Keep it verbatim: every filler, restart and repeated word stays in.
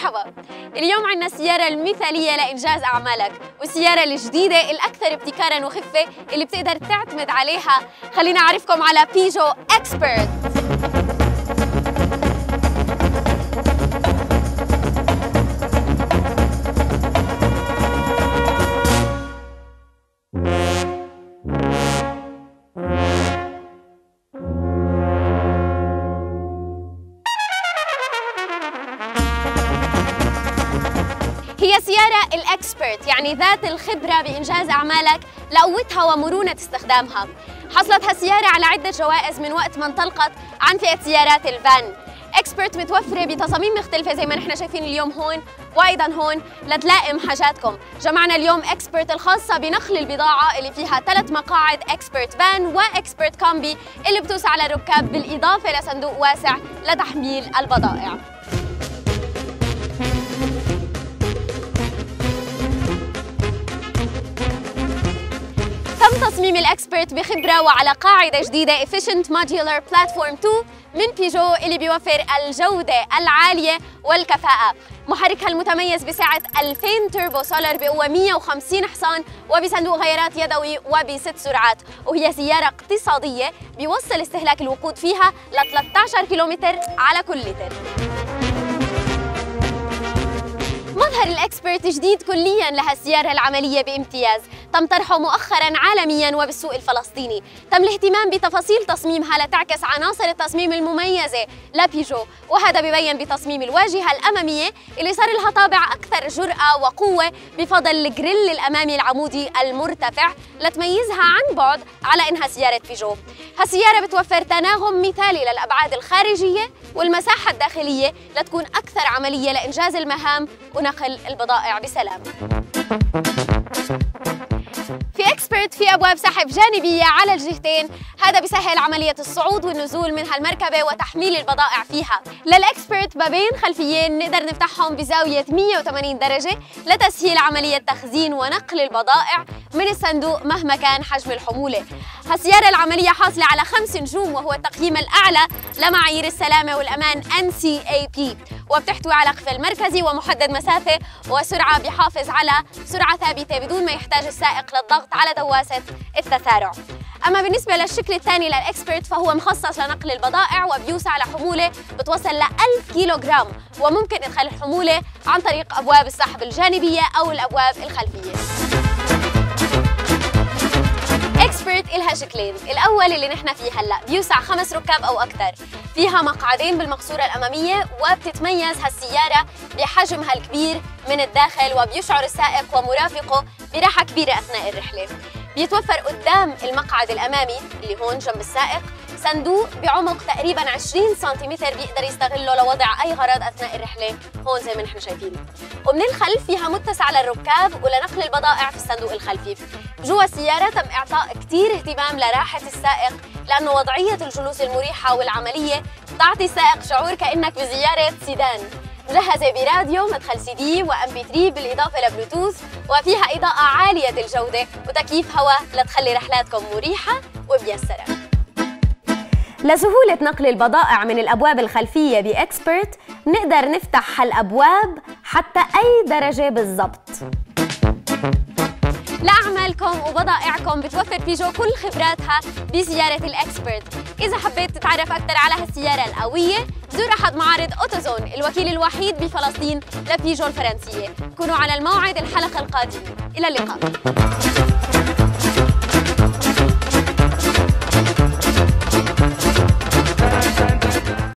مرحبا. اليوم عندنا السيارة المثالية لإنجاز أعمالك، والسيارة الجديدة الأكثر ابتكاراً وخفة اللي بتقدر تعتمد عليها. خلينا أعرفكم على بيجو إكسبرت. هي سيارة الإكسبرت، يعني ذات الخبرة بإنجاز أعمالك لقوتها ومرونة استخدامها. حصلت هالسيارة على عدة جوائز من وقت ما انطلقت عن فئة سيارات الفان. إكسبرت متوفرة بتصاميم مختلفة زي ما نحن شايفين اليوم هون وأيضاً هون لتلائم حاجاتكم. جمعنا اليوم إكسبرت الخاصة بنقل البضاعة اللي فيها ثلاث مقاعد إكسبرت فان وإكسبرت كومبي اللي بتوسع للركاب بالإضافة لصندوق واسع لتحميل البضائع. تم تصميم الإكسبرت بخبرة وعلى قاعدة جديدة Efficient Modular Platform اثنين من بيجو اللي بيوفر الجودة العالية والكفاءة. محركها المتميز بسعة ألفين توربو سولر بقوة مئة وخمسين حصان وبصندوق غيارات يدوي وبست سرعات، وهي سيارة اقتصادية بيوصل استهلاك الوقود فيها ل ثلاثة عشر كيلومتر على كل لتر. مظهر الإكسبرت جديد كلياً لهالسيارة العملية بامتياز، تم طرحه مؤخراً عالمياً وبالسوق الفلسطيني. تم الاهتمام بتفاصيل تصميمها لتعكس عناصر التصميم المميزة لبيجو، وهذا ببين بتصميم الواجهة الأمامية اللي صار لها طابع أكثر جرأة وقوة بفضل الجريل الأمامي العمودي المرتفع لتميزها عن بعد على إنها سيارة بيجو. هالسيارة بتوفر تناغم مثالي للأبعاد الخارجية والمساحة الداخلية لتكون أكثر عملية لإنجاز المهام ونقل البضائع بسلام. في إكسبرت في أبواب سحب جانبية على الجهتين، هذا بيسهل عملية الصعود والنزول من هالمركبة وتحميل البضائع فيها. للإكسبرت بابين خلفيين نقدر نفتحهم بزاوية مئة وثمانين درجة لتسهيل عملية تخزين ونقل البضائع من الصندوق مهما كان حجم الحمولة. هالسيارة العملية حاصلة على خمس نجوم وهو التقييم الأعلى لمعايير السلامة والأمان إن سي إيه بي، وبتحتوي على قفل مركزي ومحدد مسافة وسرعة بيحافظ على سرعة ثابتة بدون ما يحتاج السائق للضغط على دواسة التسارع. أما بالنسبة للشكل الثاني للإكسبرت فهو مخصص لنقل البضائع وبيوسع لحمولة بتوصل ل ألف كيلوغرام، وممكن إدخال الحمولة عن طريق أبواب السحب الجانبية أو الأبواب الخلفية. إكسبرت إلها شكلين، الأول اللي نحن فيه هلأ بيوسع خمس ركاب أو أكثر، فيها مقعدين بالمقصورة الأمامية، وبتتميز هالسيارة بحجمها الكبير من الداخل وبيشعر السائق ومرافقه براحة كبيرة أثناء الرحلة. بيتوفر قدام المقعد الأمامي اللي هون جنب السائق صندوق بعمق تقريباً عشرين سنتيمتر بيقدر يستغله لوضع أي غراض أثناء الرحلة هون زي ما نحن شايفين. ومن الخلف فيها متسع للركاب ولنقل البضائع في الصندوق الخلفي. جوا السيارة تم إعطاء كتير اهتمام لراحة السائق، لأنه وضعية الجلوس المريحة والعملية تعطي السائق شعور كأنك بزيارة سيدان. مجهزة براديو، مدخل سي دي وام بي ثلاثة بالإضافة لبلوتوث، وفيها إضاءة عالية الجودة وتكييف هواء لتخلي رحلاتكم مريحة وميسرة. لسهولة نقل البضائع من الأبواب الخلفية بإكسبرت نقدر نفتح هالأبواب حتى أي درجة بالضبط. لأعمالكم وبضائعكم بتوفر بيجو كل خبراتها بسيارة الإكسبرت. إذا حبيت تتعرف أكثر على هالسيارة القوية زور أحد معارض أوتوزون الوكيل الوحيد بفلسطين لبيجو الفرنسية. كونوا على الموعد الحلقة القادمة، إلى اللقاء.